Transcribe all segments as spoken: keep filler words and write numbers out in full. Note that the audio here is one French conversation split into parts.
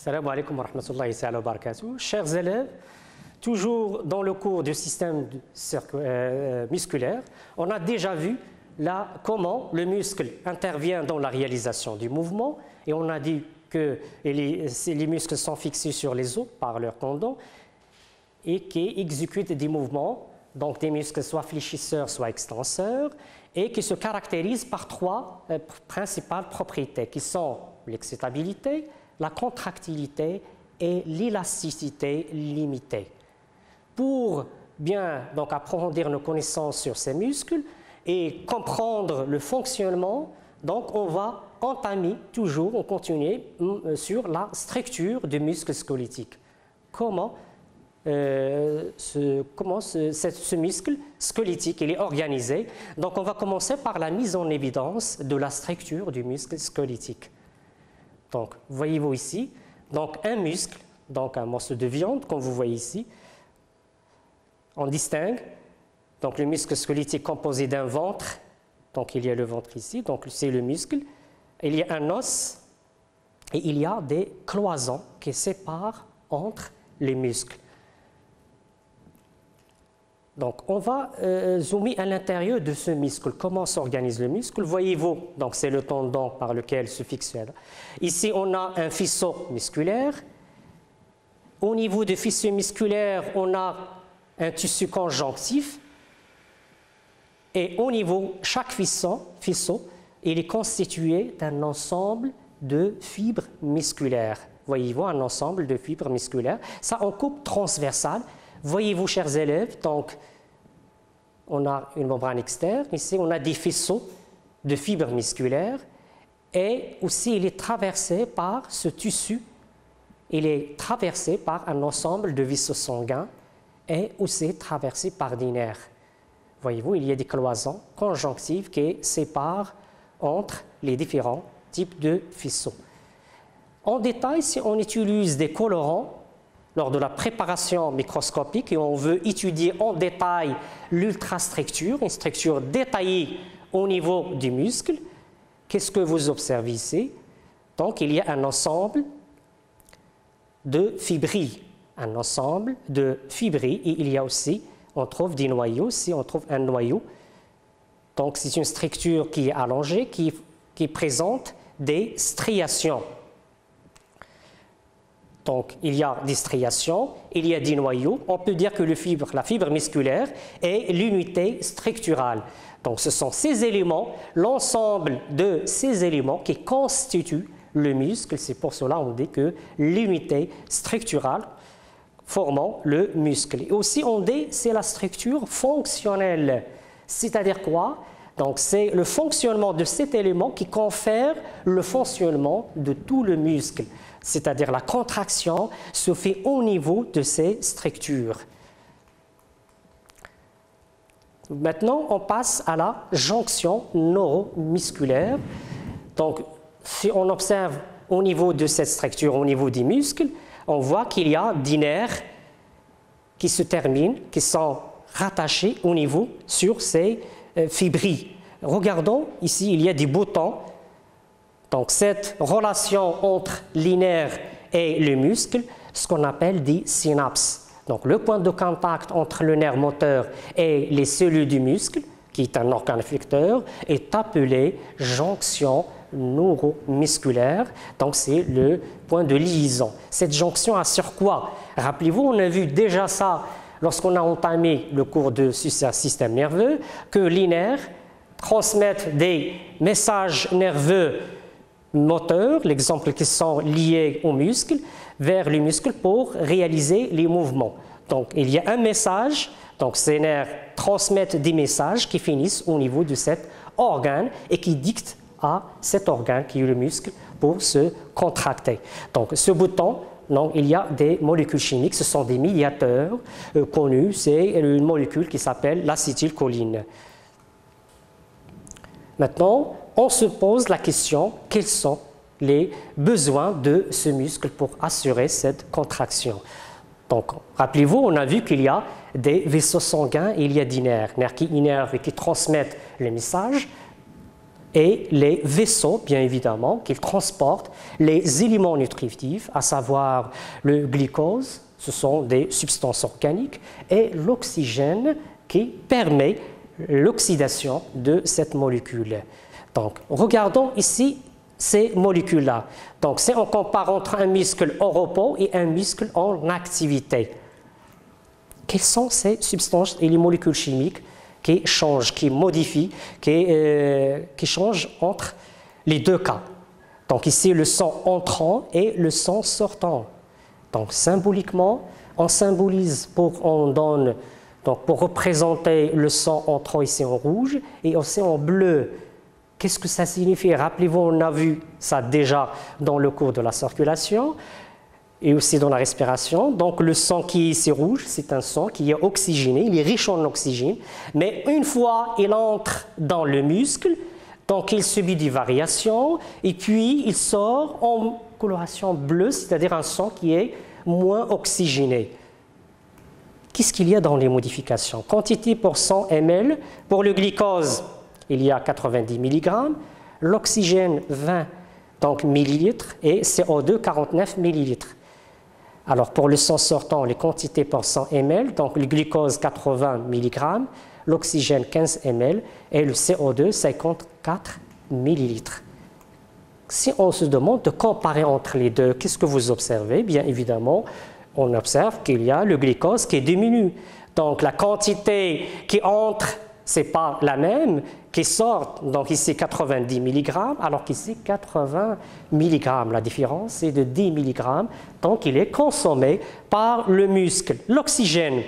Salam alaikum wa rahmatullahi wa barakatuh. Chers élèves, toujours dans le cours du système musculaire, on a déjà vu là comment le muscle intervient dans la réalisation du mouvement et on a dit que les, les muscles sont fixés sur les os par leurs tendons et qui exécutent des mouvements, donc des muscles soit fléchisseurs, soit extenseurs, et qui se caractérisent par trois euh, principales propriétés qui sont l'excitabilité, la contractilité et l'élasticité limitée. Pour bien donc, approfondir nos connaissances sur ces muscles et comprendre le fonctionnement, donc on va entamer toujours, on continue sur la structure du muscle squelettique. Comment, euh, ce, comment ce, ce, ce muscle squelettique il est organisé. Donc on va commencer par la mise en évidence de la structure du muscle squelettique. Donc, voyez-vous ici, donc un muscle, donc un morceau de viande, comme vous voyez ici, on distingue donc le muscle squelettique composé d'un ventre, donc il y a le ventre ici, donc c'est le muscle, il y a un os et il y a des cloisons qui séparent entre les muscles. Donc, on va euh, zoomer à l'intérieur de ce muscle. Comment s'organise le muscle? Voyez-vous, donc c'est le tendon par lequel se fixe. Ici, on a un faisceau musculaire. Au niveau du faisceau musculaire, on a un tissu conjonctif. Et au niveau, chaque faisceau, faisceau il est constitué d'un ensemble de fibres musculaires. Voyez-vous, un ensemble de fibres musculaires. Ça en coupe transversale. Voyez-vous, chers élèves, donc on a une membrane externe, ici on a des faisceaux de fibres musculaires et aussi il est traversé par ce tissu, il est traversé par un ensemble de vaisseaux sanguins et aussi traversé par des nerfs. Voyez-vous, il y a des cloisons conjonctives qui séparent entre les différents types de faisceaux. En détail, si on utilise des colorants, lors de la préparation microscopique et on veut étudier en détail l'ultrastructure, une structure détaillée au niveau du muscle, qu'est-ce que vous observez ici? Donc, il y a un ensemble de fibrilles, un ensemble de fibrilles et il y a aussi, on trouve des noyaux, ici on trouve un noyau. Donc, c'est une structure qui est allongée, qui, qui présente des striations. Donc, il y a des striations, il y a des noyaux. On peut dire que le fibre, la fibre musculaire est l'unité structurale. Donc, ce sont ces éléments, l'ensemble de ces éléments qui constituent le muscle. C'est pour cela qu'on dit que l'unité structurale formant le muscle. Et aussi, on dit que c'est la structure fonctionnelle. C'est-à-dire quoi? Donc, c'est le fonctionnement de cet élément qui confère le fonctionnement de tout le muscle. C'est-à-dire la contraction se fait au niveau de ces structures. Maintenant, on passe à la jonction neuromusculaire. Donc, si on observe au niveau de cette structure, au niveau des muscles, on voit qu'il y a des nerfs qui se terminent, qui sont rattachés au niveau sur ces euh, fibrilles. Regardons, ici, il y a des boutons. Donc, cette relation entre les nerfs et le muscle, ce qu'on appelle des synapses. Donc, le point de contact entre le nerf moteur et les cellules du muscle, qui est un organe effecteur, est appelé jonction neuromusculaire. Donc, c'est le point de liaison. Cette jonction assure quoi? Rappelez-vous, on a vu déjà ça lorsqu'on a entamé le cours de système nerveux, que les nerfs transmettent des messages nerveux moteurs, l'exemple qui sont liés aux muscles, vers les muscles pour réaliser les mouvements. Donc, il y a un message, donc ces nerfs transmettent des messages qui finissent au niveau de cet organe et qui dictent à cet organe qui est le muscle pour se contracter. Donc, ce bouton, donc, il y a des molécules chimiques, ce sont des médiateurs euh, connus, c'est une molécule qui s'appelle l'acétylcholine. Maintenant, on se pose la question, quels sont les besoins de ce muscle pour assurer cette contraction? Donc, rappelez-vous, on a vu qu'il y a des vaisseaux sanguins et il y a des nerfs, nerfs qui innervent et qui transmettent les messages. et les vaisseaux, bien évidemment, qui transportent les éléments nutritifs, à savoir le glucose, ce sont des substances organiques, et l'oxygène qui permet l'oxydation de cette molécule. Donc, regardons ici ces molécules-là. Donc, c'est on compare entre un muscle au repos et un muscle en activité. Quelles sont ces substances et les molécules chimiques qui changent, qui modifient, qui, euh, qui changent entre les deux cas? Donc, ici, le sang entrant et le sang sortant. Donc, symboliquement, on symbolise, pour, on donne, donc, pour représenter le sang entrant ici en rouge et aussi en bleu. Qu'est-ce que ça signifie? Rappelez-vous, on a vu ça déjà dans le cours de la circulation et aussi dans la respiration. Donc, le sang qui est ici rouge, c'est un sang qui est oxygéné, il est riche en oxygène, mais une fois il entre dans le muscle, donc il subit des variations et puis il sort en coloration bleue, c'est-à-dire un sang qui est moins oxygéné. Qu'est-ce qu'il y a dans les modifications? Quantité pour cent millilitres, pour le glucose, il y a quatre-vingt-dix milligrammes, l'oxygène vingt donc, millilitres et C O deux quarante-neuf millilitres. Alors pour le sang sortant, les quantités pour cent millilitres, donc le glucose quatre-vingts milligrammes, l'oxygène quinze millilitres et le C O deux cinquante-quatre millilitres. Si on se demande de comparer entre les deux, qu'est-ce que vous observez? Bien évidemment, on observe qu'il y a le glucose qui diminue. Donc la quantité qui entre, ce n'est pas la même, qui sort, donc ici quatre-vingt-dix milligrammes, alors qu'ici quatre-vingts milligrammes. La différence c'est de dix milligrammes, donc il est consommé par le muscle. L'oxygène,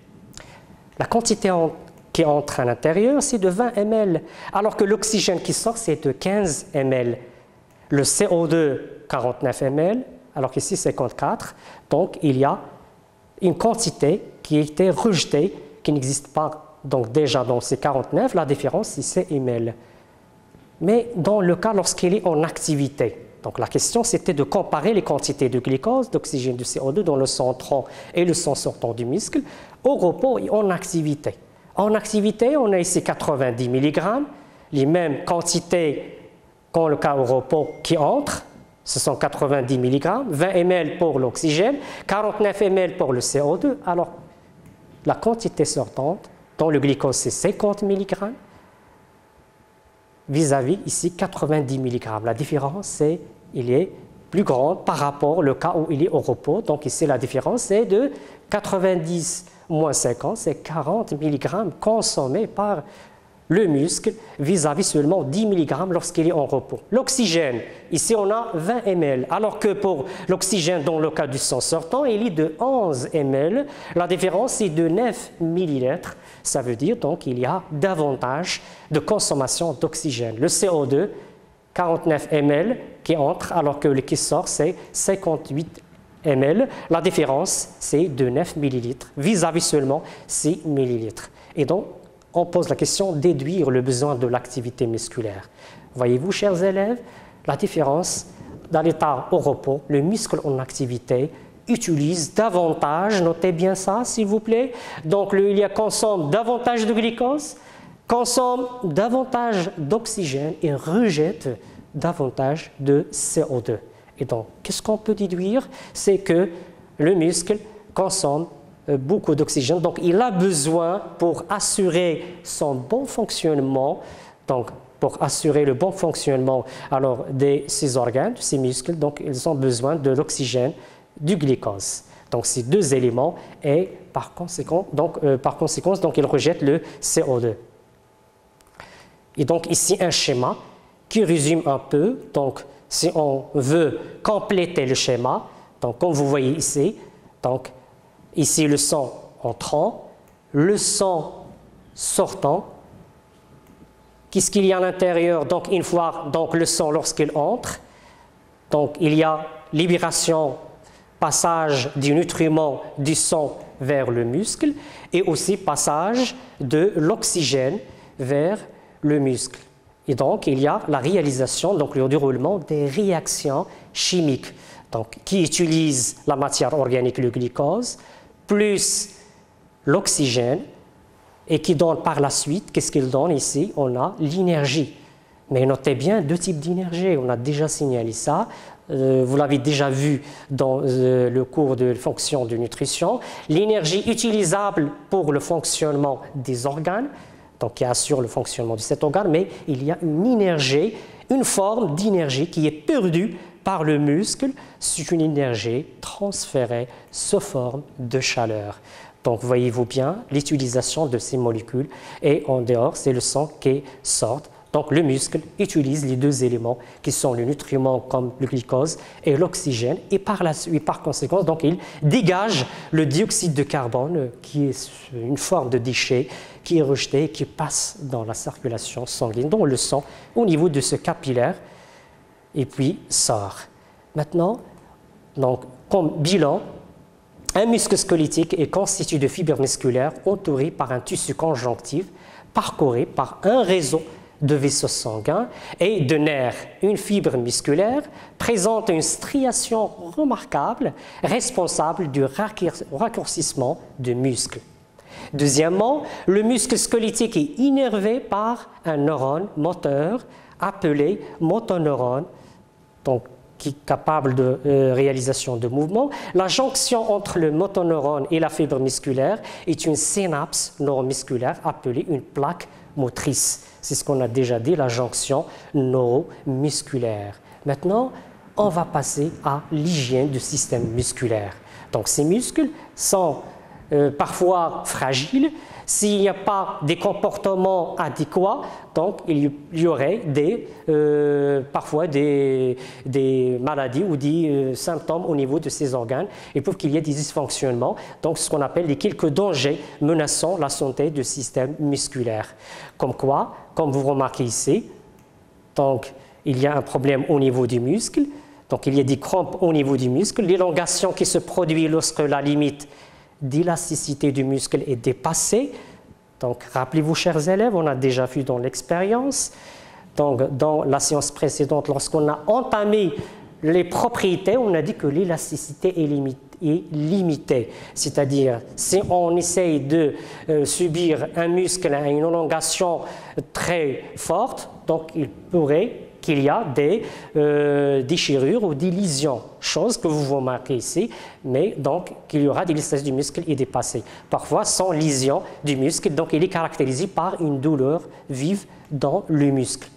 la quantité en, qui entre à l'intérieur, c'est de vingt millilitres, alors que l'oxygène qui sort, c'est de quinze millilitres. Le C O deux, quarante-neuf millilitres, alors qu'ici cinquante-quatre, donc il y a une quantité qui a été rejetée, qui n'existe pas. Donc déjà dans ces quarante-neuf, la différence c'est millilitres. Mais dans le cas lorsqu'il est en activité, donc la question c'était de comparer les quantités de glucose, d'oxygène, de C O deux dans le sang entrant et le sang sortant du muscle au repos et en activité. En activité, on a ici quatre-vingt-dix milligrammes, les mêmes quantités qu'en le cas au repos qui entre, ce sont quatre-vingt-dix milligrammes, vingt millilitres pour l'oxygène, quarante-neuf millilitres pour le C O deux. Alors la quantité sortante dans le glucose, c'est cinquante milligrammes, vis-à-vis ici quatre-vingt-dix milligrammes. La différence, c'est il est plus grande par rapport au cas où il est au repos. Donc ici, la différence, c'est de quatre-vingt-dix moins cinquante, c'est quarante milligrammes consommés par le muscle, vis-à-vis seulement dix milligrammes lorsqu'il est en repos. L'oxygène, ici on a vingt millilitres, alors que pour l'oxygène dans le cas du sang sortant, il est de onze millilitres. La différence est de neuf millilitres. Ça veut dire donc qu'il y a davantage de consommation d'oxygène. Le C O deux, quarante-neuf millilitres qui entre, alors que le qui sort, c'est cinquante-huit millilitres. La différence, c'est de neuf millilitres, vis-à-vis seulement six millilitres. Et donc, on pose la question de déduire le besoin de l'activité musculaire. Voyez-vous, chers élèves, la différence dans l'état au repos, le muscle en activité utilise davantage, notez bien ça s'il vous plaît, donc le, il y a consomme davantage de glucose, consomme davantage d'oxygène et rejette davantage de C O deux. Et donc, qu'est-ce qu'on peut déduire? C'est que le muscle consomme beaucoup d'oxygène, donc il a besoin pour assurer son bon fonctionnement, donc pour assurer le bon fonctionnement alors de ses organes, de ses muscles, donc ils ont besoin de l'oxygène, du glucose. Donc ces deux éléments et par conséquent, donc euh, par conséquence, donc ils rejettent le C O deux. Et donc ici un schéma qui résume un peu. Donc si on veut compléter le schéma, donc comme vous voyez ici, donc ici, le sang entrant, le sang sortant. Qu'est-ce qu'il y a à l'intérieur? Donc, une fois donc, le sang, lorsqu'il entre, donc, il y a libération, passage du nutriment du sang vers le muscle et aussi passage de l'oxygène vers le muscle. Et donc, il y a la réalisation, donc le déroulement des réactions chimiques donc, qui utilisent la matière organique, le glucose, plus l'oxygène, et qui donne par la suite, qu'est-ce qu'il donne ici? On a l'énergie. Mais notez bien deux types d'énergie, on a déjà signalé ça. Euh, vous l'avez déjà vu dans euh, le cours de fonction de nutrition. L'énergie utilisable pour le fonctionnement des organes, donc qui assure le fonctionnement de cet organe, mais il y a une énergie, une forme d'énergie qui est perdue par le muscle. C'est une énergie transférée sous forme de chaleur. Donc, voyez-vous bien l'utilisation de ces molécules. Et en dehors, c'est le sang qui sort. Donc, le muscle utilise les deux éléments qui sont le nutriment comme le glucose et l'oxygène. Et par, la, et par conséquent, donc, il dégage le dioxyde de carbone, qui est une forme de déchet, qui est rejeté et qui passe dans la circulation sanguine, dans le sang, au niveau de ce capillaire, et puis sort. Maintenant, donc, comme bilan, un muscle squelettique est constitué de fibres musculaires entourées par un tissu conjonctif, parcouru par un réseau de vaisseaux sanguins et de nerfs. Une fibre musculaire présente une striation remarquable responsable du raccourcissement du muscle. Deuxièmement, le muscle squelettique est innervé par un neurone moteur appelé motoneurone, donc qui est capable de euh, réalisation de mouvements. La jonction entre le motoneurone et la fibre musculaire est une synapse neuromusculaire appelée une plaque motrice. C'est ce qu'on a déjà dit, la jonction neuromusculaire. Maintenant, on va passer à l'hygiène du système musculaire. Donc, ces muscles sont euh, parfois fragiles. S'il n'y a pas des comportements adéquats, donc il y aurait des, euh, parfois des, des maladies ou des euh, symptômes au niveau de ces organes. Il peut qu'il y ait des dysfonctionnements, donc ce qu'on appelle les quelques dangers menaçant la santé du système musculaire. Comme quoi, comme vous remarquez ici, donc, il y a un problème au niveau du muscle, donc il y a des crampes au niveau du muscle, l'élongation qui se produit lorsque la limite d'élasticité du muscle est dépassée. Donc, rappelez-vous, chers élèves, on a déjà vu dans l'expérience, donc dans la séance précédente, lorsqu'on a entamé les propriétés, on a dit que l'élasticité est limitée. Est limitée. C'est-à-dire, si on essaye de euh, subir un muscle à une élongation très forte, donc il pourrait qu'il y a des euh, déchirures ou des lésions, chose que vous remarquez ici, mais donc qu'il y aura des l'élasticité du muscle est dépassée. Parfois sans lésion du muscle, donc il est caractérisé par une douleur vive dans le muscle.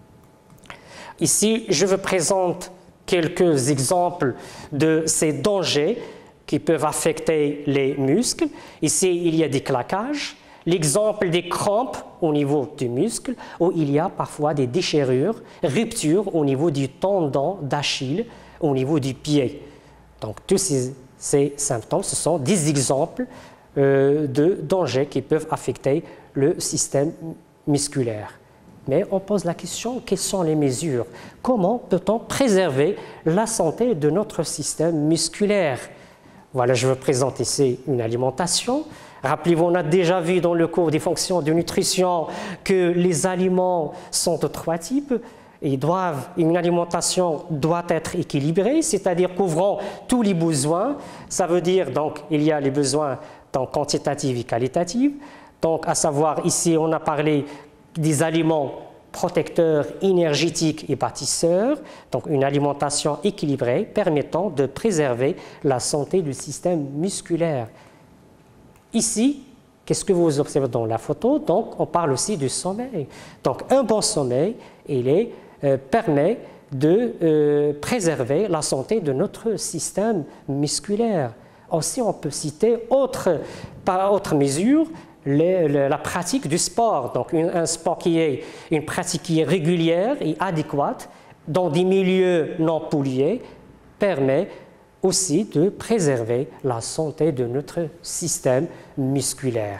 Ici, je vous présente quelques exemples de ces dangers qui peuvent affecter les muscles. Ici, il y a des claquages. L'exemple des crampes au niveau du muscle, où il y a parfois des déchirures, ruptures au niveau du tendon d'Achille, au niveau du pied. Donc, tous ces, ces symptômes, ce sont des exemples euh, de dangers qui peuvent affecter le système musculaire. Mais on pose la question, quelles sont les mesures? Comment peut-on préserver la santé de notre système musculaire? Voilà, je vous présente ici une alimentation. Rappelez-vous, on a déjà vu dans le cours des fonctions de nutrition que les aliments sont de trois types. Ils doivent, une alimentation doit être équilibrée, c'est-à-dire couvrant tous les besoins. Ça veut dire, donc, il y a les besoins donc, quantitatifs et qualitatifs. Donc, à savoir, ici, on a parlé des aliments protecteurs, énergétiques et bâtisseurs, donc une alimentation équilibrée permettant de préserver la santé du système musculaire. Ici, qu'est-ce que vous observez dans la photo? Donc, on parle aussi du sommeil. Donc, un bon sommeil, il est, euh, permet de euh, préserver la santé de notre système musculaire. Aussi, on peut citer autre, par autre mesure, Les, le, la pratique du sport, donc une, un sport qui est une pratique qui est régulière et adéquate dans des milieux non pollués permet aussi de préserver la santé de notre système musculaire.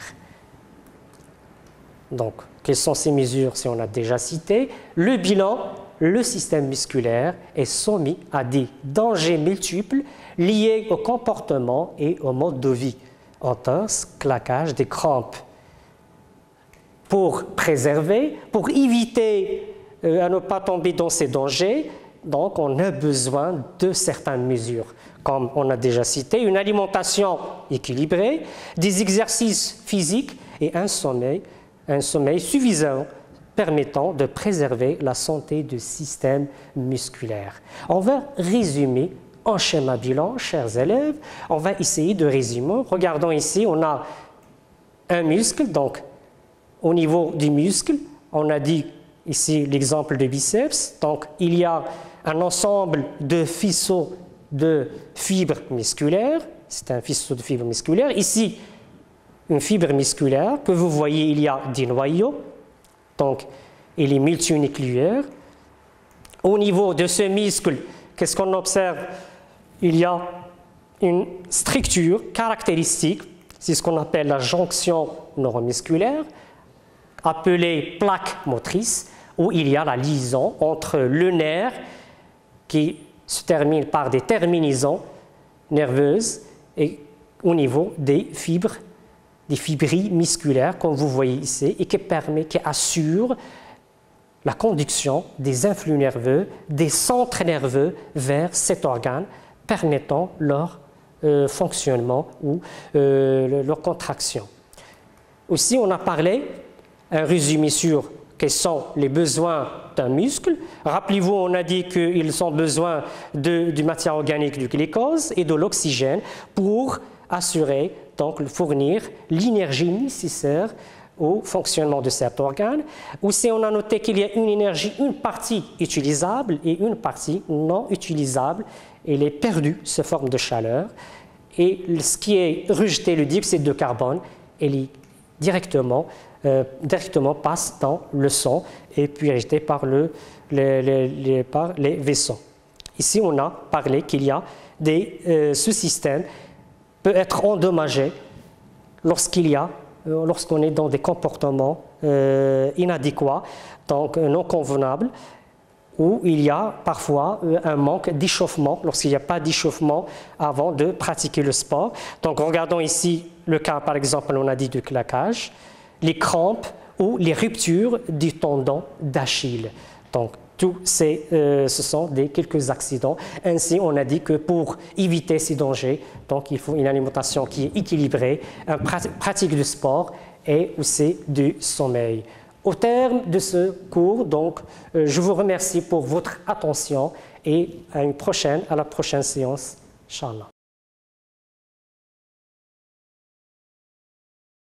Donc, quelles sont ces mesures si on a déjà cité? Le bilan, le système musculaire est soumis à des dangers multiples liés au comportement et au mode de vie. Entorse, claquage, des crampes. Pour préserver, pour éviter euh, à ne pas tomber dans ces dangers, donc on a besoin de certaines mesures. Comme on a déjà cité, une alimentation équilibrée, des exercices physiques et un sommeil, un sommeil suffisant permettant de préserver la santé du système musculaire. On va résumer en schéma bilan, chers élèves. On va essayer de résumer. Regardons ici, on a un muscle, donc au niveau du muscle, on a dit ici l'exemple de biceps, donc il y a un ensemble de faisceaux de fibres musculaires, c'est un faisceau de fibres musculaires. Ici, une fibre musculaire que vous voyez, il y a des noyaux, donc il est multinucléaire. Au niveau de ce muscle, qu'est-ce qu'on observe? Il y a une structure caractéristique, c'est ce qu'on appelle la jonction neuromusculaire, appelée plaque motrice, où il y a la liaison entre le nerf qui se termine par des terminaisons nerveuses et au niveau des fibres, des fibrilles musculaires, comme vous voyez ici, et qui permet, qui assure la conduction des influx nerveux, des centres nerveux vers cet organe, permettant leur euh, fonctionnement ou euh, leur contraction. Aussi, on a parlé, un résumé sur quels sont les besoins d'un muscle. Rappelez-vous, on a dit qu'ils ont besoin de, de matière organique, du glucose et de l'oxygène pour assurer, donc fournir l'énergie nécessaire au fonctionnement de cet organe. Aussi, on a noté qu'il y a une énergie, une partie utilisable et une partie non utilisable. Elle est perdue sous forme de chaleur. Et ce qui est rejeté, le dioxyde de carbone, elle est directement, euh, directement passe dans le sang et puis rejeté par, le, les, les, les, par les vaisseaux. Ici, on a parlé qu'il y a des, euh, ce système peut être endommagé lorsqu'il y a lorsqu'on est dans des comportements euh, inadéquats, donc non convenables, où il y a parfois un manque d'échauffement, lorsqu'il n'y a pas d'échauffement avant de pratiquer le sport. Donc regardons ici le cas, par exemple, on a dit du claquage, les crampes ou les ruptures du tendon d'Achille. Donc tous ces, euh, ce sont des, quelques accidents. Ainsi, on a dit que pour éviter ces dangers, donc il faut une alimentation qui est équilibrée, une pratique du sport et aussi du sommeil. Au terme de ce cours, donc, euh, je vous remercie pour votre attention et à une prochaine, à la prochaine séance, Inch'Allah.